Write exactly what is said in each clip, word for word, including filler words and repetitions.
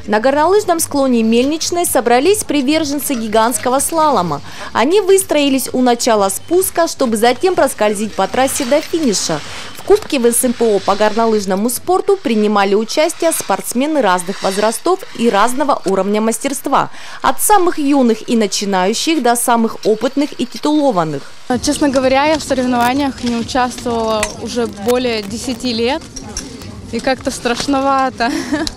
На горнолыжном склоне Мельничной собрались приверженцы гигантского слалома. Они выстроились у начала спуска, чтобы затем проскользить по трассе до финиша. В Кубке ВСМПО по горнолыжному спорту принимали участие спортсмены разных возрастов и разного уровня мастерства. От самых юных и начинающих до самых опытных и титулованных. Честно говоря, я в соревнованиях не участвовала уже более десяти лет. И как-то страшновато.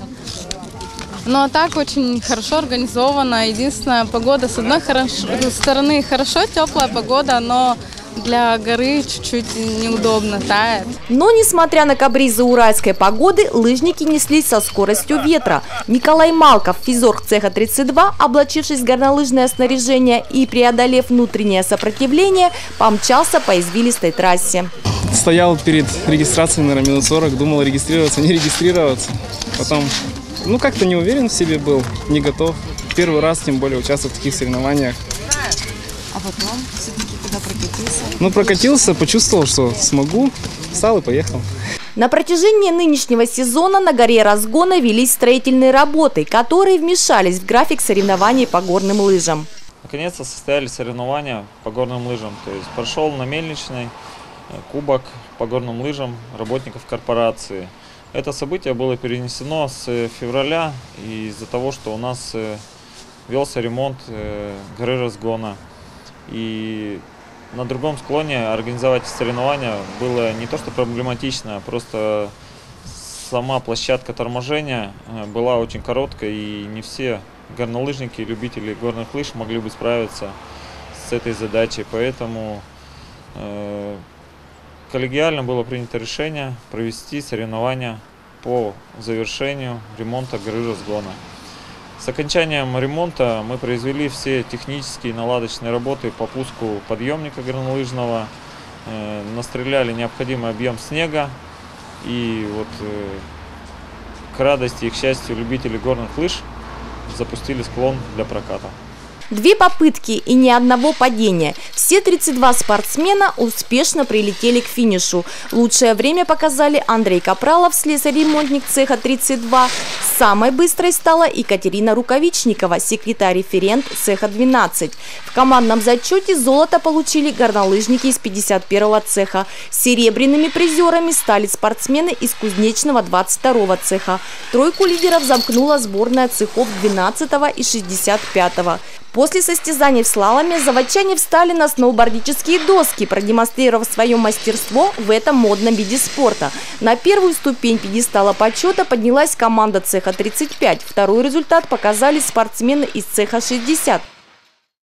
Но так очень хорошо организовано. Единственная погода, с одной стороны, хорошо, теплая погода, но для горы чуть-чуть неудобно, тает. Но, несмотря на капризы уральской погоды, лыжники неслись со скоростью ветра. Николай Малков, физорг цеха тридцать два, облачившись в горнолыжное снаряжение и преодолев внутреннее сопротивление, помчался по извилистой трассе. Стоял перед регистрацией, наверное, минут сорок, думал регистрироваться, не регистрироваться. Потом, ну, как-то не уверен в себе был, не готов. Первый раз, тем более, участвовать в таких соревнованиях. А потом все-таки куда прокатился? Ну, прокатился, почувствовал, что смогу, встал и поехал. На протяжении нынешнего сезона на горе разгона велись строительные работы, которые вмешались в график соревнований по горным лыжам. Наконец-то состоялись соревнования по горным лыжам. То есть прошел на Мельничной кубок по горным лыжам работников корпорации. Это событие было перенесено с февраля из-за того, что у нас велся ремонт горы разгона. И на другом склоне организовать соревнования было не то что проблематично, просто сама площадка торможения была очень короткой, и не все горнолыжники, любители горных лыж могли бы справиться с этой задачей. Поэтому э, коллегиально было принято решение провести соревнования по завершению ремонта горы разгона. С окончанием ремонта мы произвели все технические и наладочные работы по пуску подъемника горнолыжного, э, настреляли необходимый объем снега, и вот э, к радости и к счастью любителей горных лыж запустили склон для проката. Две попытки и ни одного падения. Все тридцать два спортсмена успешно прилетели к финишу. Лучшее время показали Андрей Капралов, слесарь-ремонтник цеха тридцать два. Самой быстрой стала Екатерина Рукавичникова, секретарь-референт цеха двенадцать. В командном зачете золото получили горнолыжники из пятьдесят первого цеха. Серебряными призерами стали спортсмены из кузнечного двадцать второго цеха. Тройку лидеров замкнула сборная цехов двенадцатого и шестьдесят пятого. После состязаний в слаломе заводчане встали на сноубордические доски, продемонстрировав свое мастерство в этом модном виде спорта. На первую ступень пьедестала почета поднялась команда цеха тридцать пять. Второй результат показали спортсмены из цеха шестьдесят.